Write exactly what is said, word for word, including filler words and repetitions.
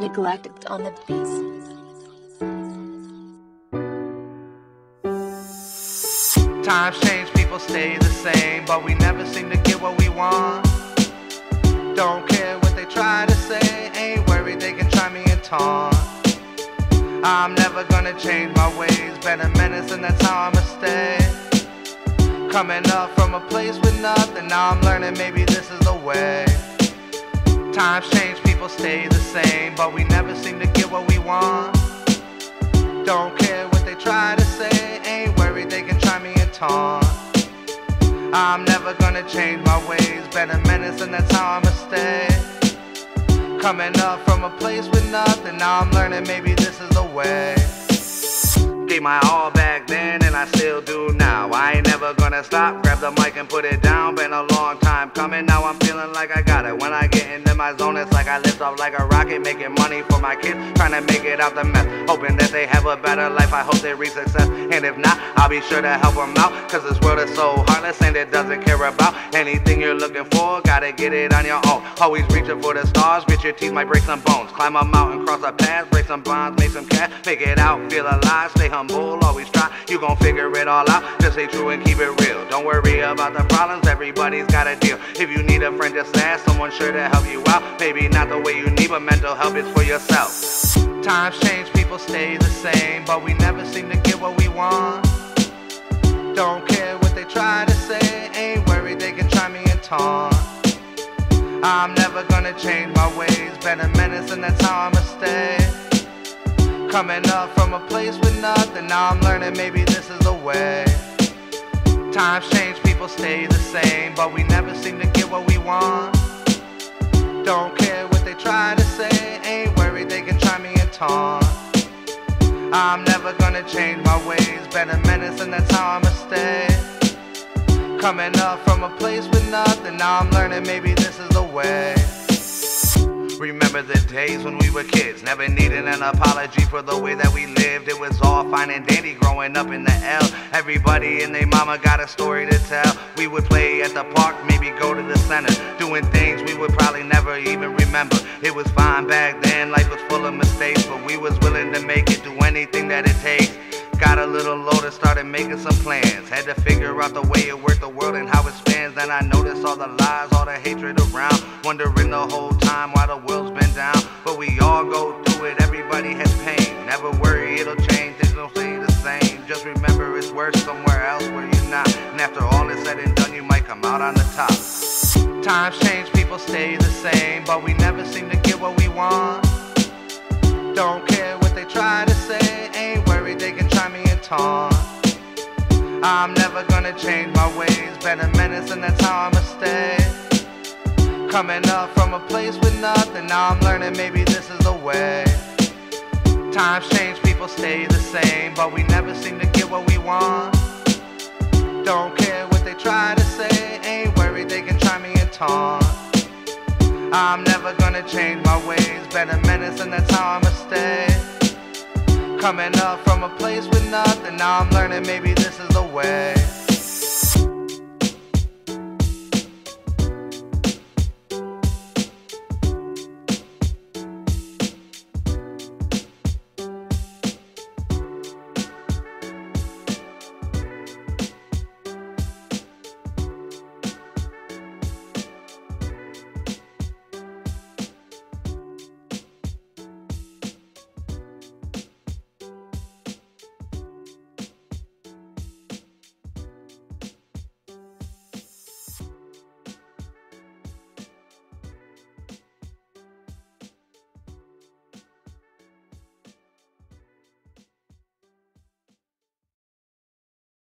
Neglected on the beats. Times change, people stay the same, but we never seem to get what we want. Don't care what they try to say, ain't worried they can try me and taunt. I'm never gonna change my ways, been a menace and that's how I'ma stay. Coming up from a place with nothing, now I'm learning maybe this is the way. Times change, people stay the same, but we never seem to get what we want. Don't care what they try to say, ain't worried they can try me and taunt. I'm never gonna change my ways, been a menace and that's how I'ma stay. Coming up from a place with nothing, now I'm learning maybe this is the way. Gave my all back then and I still do now. I ain't never gonna stop, grab the mic and put it down. Been a long time coming, now I'm feeling like I got it. When I get into my zone, it's like I lift off like a rocket, making money for my kids, trying to make it out the mess, hoping that they have a better life. I hope they reach success, and if not, I'll be sure to help them out. Cause this world is so heartless and it doesn't care about anything you're looking for, gotta get it on your own. Always reaching for the stars, grit your teeth, might break some bones. Climb a mountain, cross a path, break some bonds, make some cash, make it out, feel alive, stay humble, always try, you gon' figure it all out. Just stay true and keep it real, don't worry about the problems, everybody's got a deal. If you need a friend, just ask, someone sure to help you out. Maybe not the way you need, but mental help is for yourself. Times change, people stay the same, but we never seem to get what we want. Don't care what they try to say, ain't worried they can try me and taunt. I'm never gonna change my ways, been a menace and that's how I'ma stay. Coming up from a place with nothing, now I'm learning maybe this is the way. Times change, people stay the same, but we never seem to get what we want. Don't care what they try to say, ain't worried they can try me and taunt. I'm never gonna change my ways, been a menace and that's how I'ma stay. Coming up from a place with nothing, now I'm learning maybe this is the way. Remember the days when we were kids, never needed an apology for the way that we lived. It was all fine and dandy growing up in the L. Everybody and their mama got a story to tell. We would play at the park, maybe go to the center, doing things we would probably never even remember. It was fine back then, life was full of mistakes, but we was willing to make it, do anything that it takes. Got a little older, started making some plans, had to figure out the way it worked, the world and how it spans. Then I noticed all the lies, all the hatred around, wondering the whole time why the world's been down. But we all go through it, everybody has pain. Never worry, it'll change, things don't stay the same. Just remember it's worse somewhere else where you're not, and after all is said and done, you might come out on the top. Times change, people stay the same, but we never seem to get what we want. Don't care what they try to say, ain't worried they can try me and taunt. I'm never gonna change my ways, been a menace and that's how I'ma stay. Coming up from a place with nothing, now I'm learning maybe this is the way. Times change, people stay the same, but we never seem to get what we want. Don't care what they try to say, ain't worried they can try me and taunt. I'm never gonna change my ways, been a menace and that's how I'ma stay. Coming up from a place with nothing, now I'm learning maybe this is the way.